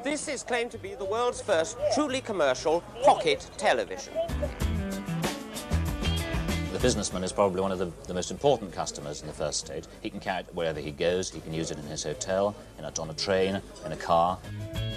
This is claimed to be the world's first truly commercial pocket television. The businessman is probably one of the most important customers in the first stage. He can carry it wherever he goes. He can use it in his hotel, on a train, in a car.